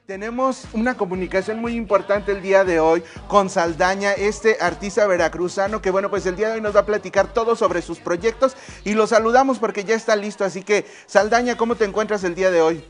Tenemos una comunicación muy importante el día de hoy con Saldaña, este artista veracruzano que bueno, pues el día de hoy nos va a platicar todo sobre sus proyectos y lo saludamos porque ya está listo, así que Saldaña, ¿cómo te encuentras el día de hoy?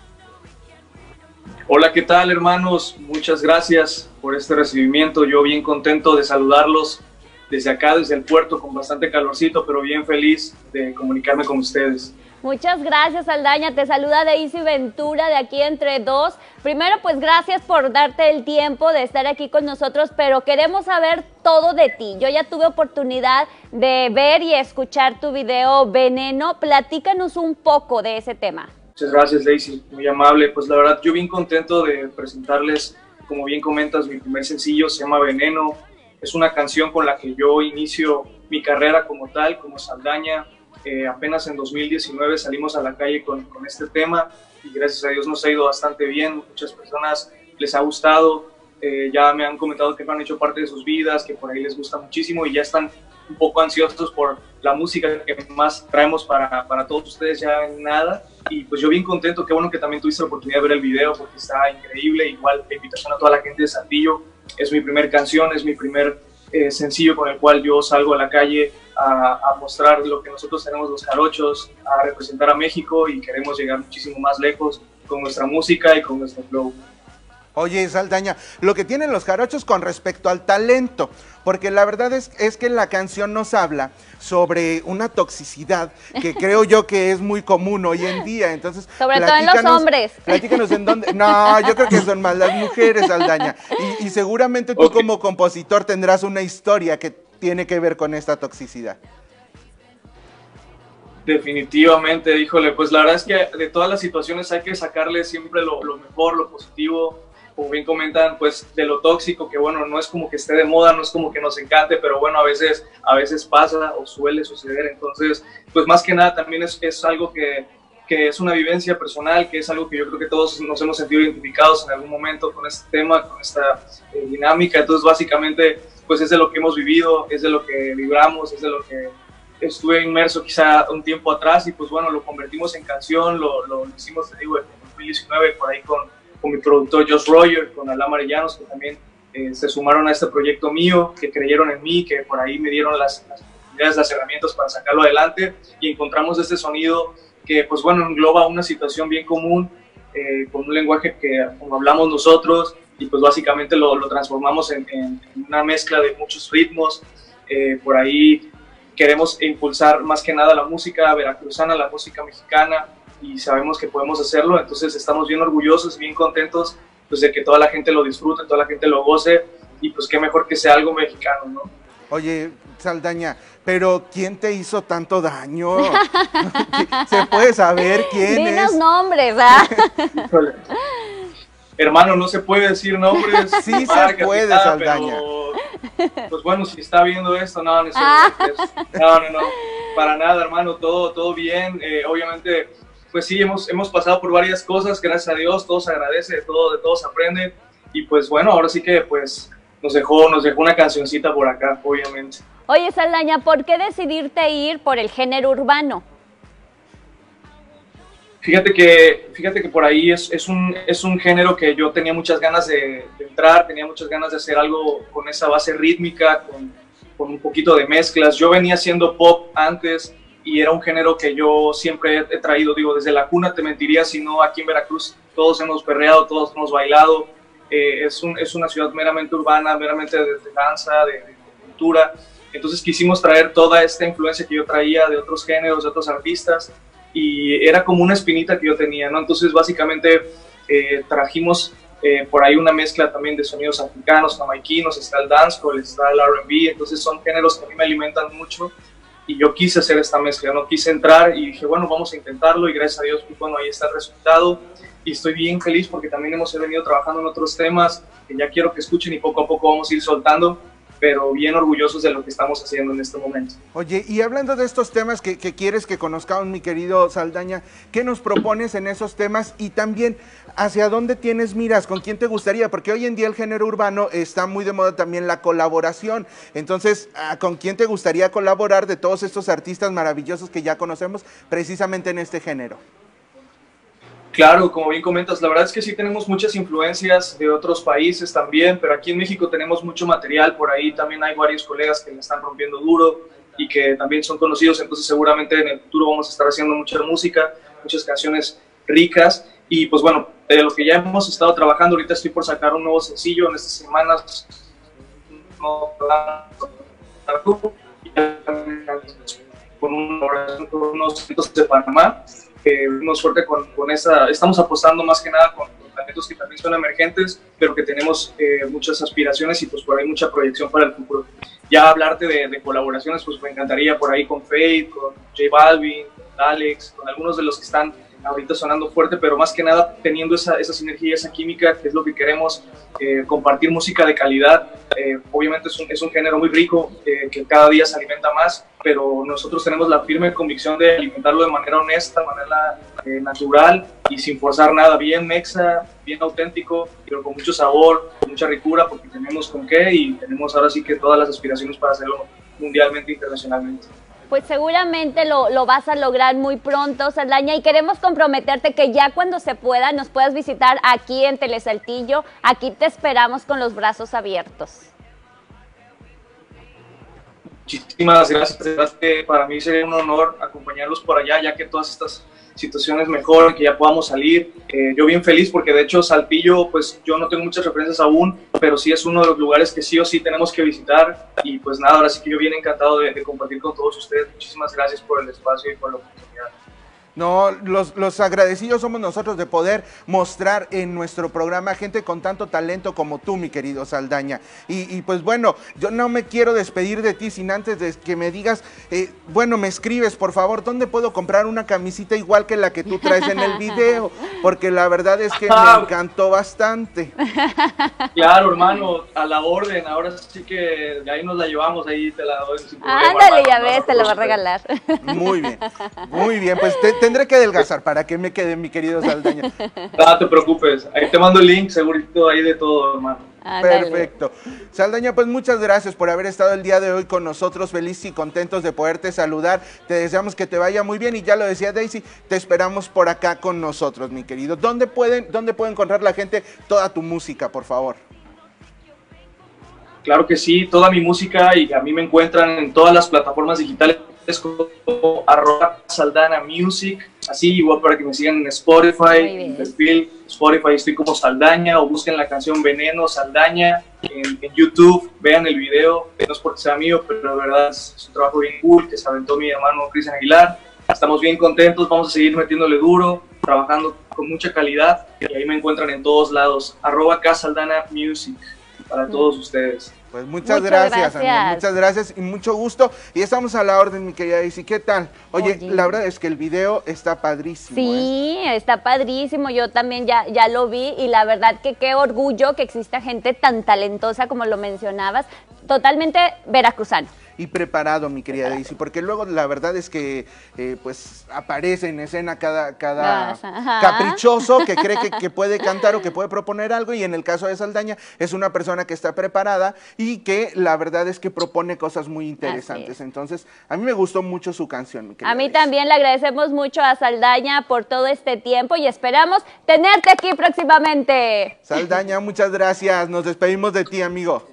Hola, ¿qué tal, hermanos? Muchas gracias por este recibimiento. Yo bien contento de saludarlos desde acá, desde el puerto, con bastante calorcito, pero bien feliz de comunicarme con ustedes. Muchas gracias, Saldaña. Te saluda Daisy Ventura de Aquí Entre Dos. Primero, pues gracias por darte el tiempo de estar aquí con nosotros, pero queremos saber todo de ti. Yo ya tuve oportunidad de ver y escuchar tu video Veneno. Platícanos un poco de ese tema. Muchas gracias, Daisy, muy amable. Pues la verdad, yo bien contento de presentarles, como bien comentas, mi primer sencillo, se llama Veneno. Es una canción con la que yo inicio mi carrera como tal, como Saldaña. Apenas en 2019 salimos a la calle con este tema y gracias a Dios nos ha ido bastante bien. Muchas personas les ha gustado, ya me han comentado que han hecho parte de sus vidas, que por ahí les gusta muchísimo y ya están un poco ansiosos por la música que más traemos para todos ustedes ya en nada. Y pues yo bien contento, qué bueno que también tuviste la oportunidad de ver el video porque está increíble. Igual la invitación a toda la gente de Saltillo, es mi primer canción, es mi primer sencillo con el cual yo salgo a la calle a mostrar lo que nosotros tenemos los jarochos, a representar a México y queremos llegar muchísimo más lejos con nuestra música y con nuestro flow. Oye, Saldaña, lo que tienen los jarochos con respecto al talento, porque la verdad es que la canción nos habla sobre una toxicidad que creo yo que es muy común hoy en día, entonces... Sobre todo en los hombres. Platícanos en dónde... No, yo creo que son más las mujeres, Saldaña, y seguramente tú como compositor tendrás una historia que tiene que ver con esta toxicidad. Definitivamente, híjole, pues la verdad es que de todas las situaciones hay que sacarle siempre lo mejor, lo positivo. Como bien comentan, pues de lo tóxico, que bueno, no es como que esté de moda, no es como que nos encante, pero bueno, a veces pasa o suele suceder. Entonces, pues más que nada también es algo que es una vivencia personal, que es algo que yo creo que todos nos hemos sentido identificados en algún momento con este tema, con esta dinámica. Entonces, básicamente, pues es de lo que hemos vivido, es de lo que vibramos, es de lo que estuve inmerso quizá un tiempo atrás y pues bueno, lo convertimos en canción, lo hicimos, te digo, en 2019 por ahí con mi productor Josh Roger, con Alan Marellanos, que también se sumaron a este proyecto mío, que creyeron en mí, que por ahí me dieron las herramientas para sacarlo adelante y encontramos este sonido que pues bueno, engloba una situación bien común, con un lenguaje que como hablamos nosotros y pues básicamente lo transformamos en una mezcla de muchos ritmos. Por ahí queremos impulsar más que nada la música veracruzana, la música mexicana, y sabemos que podemos hacerlo, entonces estamos bien orgullosos y bien contentos pues, de que toda la gente lo disfrute, toda la gente lo goce, y pues qué mejor que sea algo mexicano, ¿no? Oye, Saldaña, pero ¿quién te hizo tanto daño? ¿Se puede saber quién es? Dinos nombres, ¿ah? Hermano, no se puede decir nombres. Sí se puede, Saldaña. Pero, pues bueno, si está viendo esto, no, no, para nada, hermano, todo bien. Obviamente, pues sí, hemos pasado por varias cosas, gracias a Dios, todo se agradece, de todo se aprende. Y pues bueno, ahora sí que pues nos dejó una cancioncita por acá, obviamente. Oye, Saldaña, ¿por qué decidirte ir por el género urbano? Fíjate que por ahí es un género que yo tenía muchas ganas de entrar, tenía muchas ganas de hacer algo con esa base rítmica, con un poquito de mezclas. Yo venía haciendo pop antes y era un género que yo siempre he traído, digo, desde la cuna te mentiría si no, aquí en Veracruz todos hemos perreado, todos hemos bailado. Es una ciudad meramente urbana, meramente de danza, de cultura. Entonces quisimos traer toda esta influencia que yo traía de otros géneros, de otros artistas, y era como una espinita que yo tenía, ¿no? Entonces básicamente trajimos por ahí una mezcla también de sonidos africanos, jamaiquinos, está el dancehall, está el R&B, entonces son géneros que a mí me alimentan mucho y yo quise hacer esta mezcla, no quise entrar y dije, bueno, vamos a intentarlo y gracias a Dios, pues bueno, ahí está el resultado y estoy bien feliz porque también hemos venido trabajando en otros temas que ya quiero que escuchen y poco a poco vamos a ir soltando, pero bien orgullosos de lo que estamos haciendo en este momento. Oye, y hablando de estos temas que quieres que conozcamos, mi querido Saldaña, ¿qué nos propones en esos temas? Y también, ¿hacia dónde tienes miras? ¿Con quién te gustaría? Porque hoy en día el género urbano está muy de moda también la colaboración. Entonces, ¿con quién te gustaría colaborar de todos estos artistas maravillosos que ya conocemos precisamente en este género? Claro, como bien comentas, la verdad es que sí tenemos muchas influencias de otros países también, pero aquí en México tenemos mucho material, por ahí también hay varios colegas que le están rompiendo duro y que también son conocidos, entonces seguramente en el futuro vamos a estar haciendo mucha música, muchas canciones ricas y pues bueno, de lo que ya hemos estado trabajando, ahorita estoy por sacar un nuevo sencillo en estas semanas, con unos cientos de Panamá. Vimos suerte con esa, estamos apostando más que nada con talentos que también son emergentes, pero que tenemos muchas aspiraciones y pues por ahí mucha proyección para el futuro. Ya hablarte de colaboraciones, pues me encantaría por ahí con Fade, con J Balvin, con Alex, con algunos de los que están ahorita sonando fuerte, pero más que nada teniendo esa sinergia, esa química, que es lo que queremos, compartir música de calidad. Obviamente es un género muy rico, que cada día se alimenta más, pero nosotros tenemos la firme convicción de alimentarlo de manera honesta, de manera natural y sin forzar nada, bien mexa, bien auténtico, pero con mucho sabor, con mucha ricura, porque tenemos con qué y tenemos ahora sí que todas las aspiraciones para hacerlo mundialmente, internacionalmente. Pues seguramente lo vas a lograr muy pronto, Saldaña, y queremos comprometerte que ya cuando se pueda nos puedas visitar aquí en Telesaltillo. Aquí te esperamos con los brazos abiertos. Muchísimas gracias. Para mí sería un honor acompañarlos por allá, ya que todas estas situaciones mejoran, que ya podamos salir. Yo bien feliz porque de hecho Saltillo, pues yo no tengo muchas referencias aún, pero sí es uno de los lugares que sí o sí tenemos que visitar y pues nada, ahora sí que yo bien encantado de compartir con todos ustedes. Muchísimas gracias por el espacio y por la oportunidad. No, los agradecidos somos nosotros de poder mostrar en nuestro programa gente con tanto talento como tú, mi querido Saldaña. Y pues bueno, yo no me quiero despedir de ti sin antes de que me digas, bueno, me escribes, por favor, ¿dónde puedo comprar una camisita igual que la que tú traes en el video? Porque la verdad es que me encantó bastante. Claro, hermano, a la orden, ahora sí que de ahí nos la llevamos, ahí te la doy sin problema. Ándale, ya ves, te la va a regalar. Muy bien, pues tendré que adelgazar para que me quede, mi querido Saldaña. No te preocupes, ahí te mando el link, segurito ahí de todo, hermano. Ándale. Perfecto. Saldaña, pues muchas gracias por haber estado el día de hoy con nosotros, felices y contentos de poderte saludar. Te deseamos que te vaya muy bien y ya lo decía Daisy, te esperamos por acá con nosotros, mi querido. ¿Dónde puede encontrar la gente toda tu música, por favor? Claro que sí, toda mi música y a mí me encuentran en todas las plataformas digitales como @SaldanaMusic, así igual para que me sigan en Spotify, en perfil Spotify estoy como Saldaña o busquen la canción Veneno Saldaña en YouTube, vean el video, no es porque sea mío, pero de verdad es un trabajo bien cool que se aventó mi hermano Cristian Aguilar. Estamos bien contentos, vamos a seguir metiéndole duro, trabajando con mucha calidad y ahí me encuentran en todos lados, @SaldanaMusic para todos ustedes. Pues muchas gracias, amigo, muchas gracias y mucho gusto. Y estamos a la orden, mi querida Daisy. ¿Qué tal? Oye, la verdad es que el video está padrísimo. Sí, está padrísimo. Yo también ya lo vi y la verdad que qué orgullo que exista gente tan talentosa como lo mencionabas, totalmente veracruzano. Y preparado, mi querida Daisy, porque luego la verdad es que pues aparece en escena cada caprichoso que cree que puede cantar o que puede proponer algo, y en el caso de Saldaña es una persona que está preparada y que la verdad es que propone cosas muy interesantes. Entonces, a mí me gustó mucho su canción, mi querida A mí Daisy. también le agradecemos mucho a Saldaña por todo este tiempo y esperamos tenerte aquí próximamente. Saldaña, muchas gracias. Nos despedimos de ti, amigo.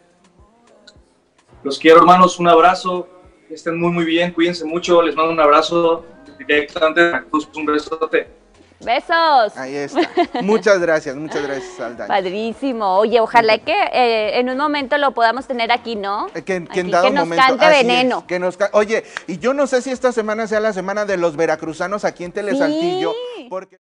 Los quiero, hermanos, un abrazo, que estén muy bien, cuídense mucho, les mando un abrazo directamente de Veracruz, un besote. Besos. Ahí está. Muchas gracias, Saldaña. Padrísimo. Oye, ojalá que en un momento lo podamos tener aquí, ¿no? Que nos cante Veneno. Oye, y yo no sé si esta semana sea la semana de los veracruzanos aquí en Telesaltillo, porque